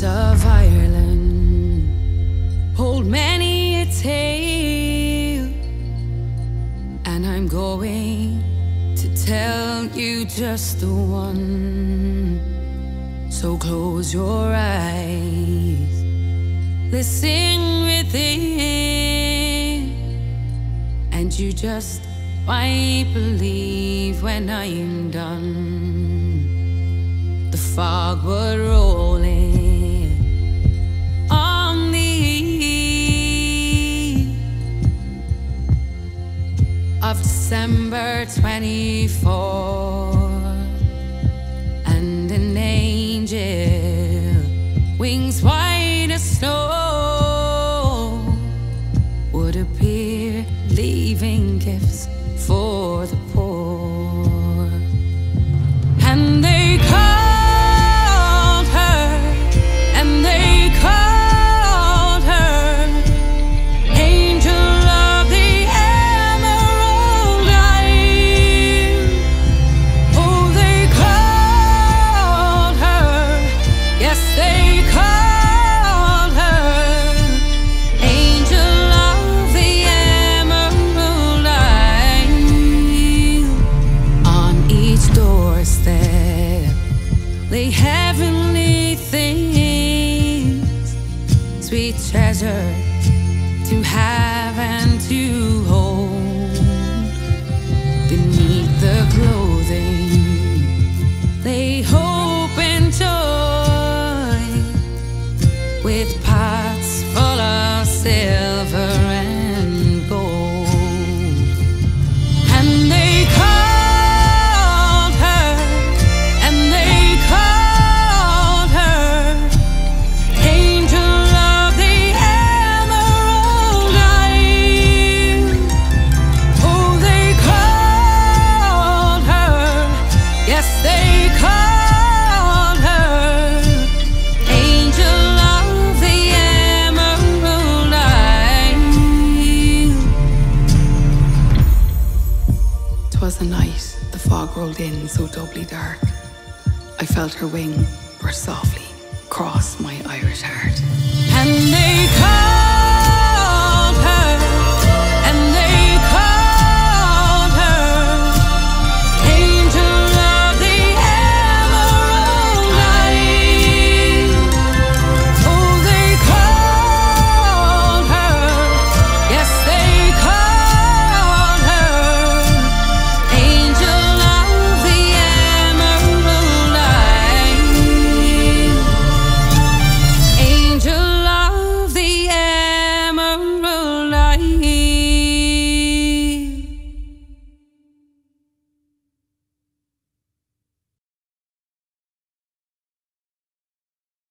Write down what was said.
Rivers of Ireland hold many a tale, and I'm going to tell you just the one. So close your eyes, listen within, and you just might believe when I'm done. The fog was rolling on the eve of December 24th, and an angel, wings white as snow, would appear, leaving gifts for the poor. And they called her, and they called her Angel of the Emerald Isle. Oh, they called her, yes, they called her Angel of the Emerald Isle. On each doorstep lay heavenly things, sweet treasure to have and to hold. Beneath the clothing lay hope and joy, with pots full of silver and gold. And they called her, and they called her Angel of the Emerald Isle. Oh, they called her, yes, they called her Angel of the Emerald Isle. 'Twas the night the fog rolled in so doubly dark, I felt her wing brush softly across my Irish heart. And they called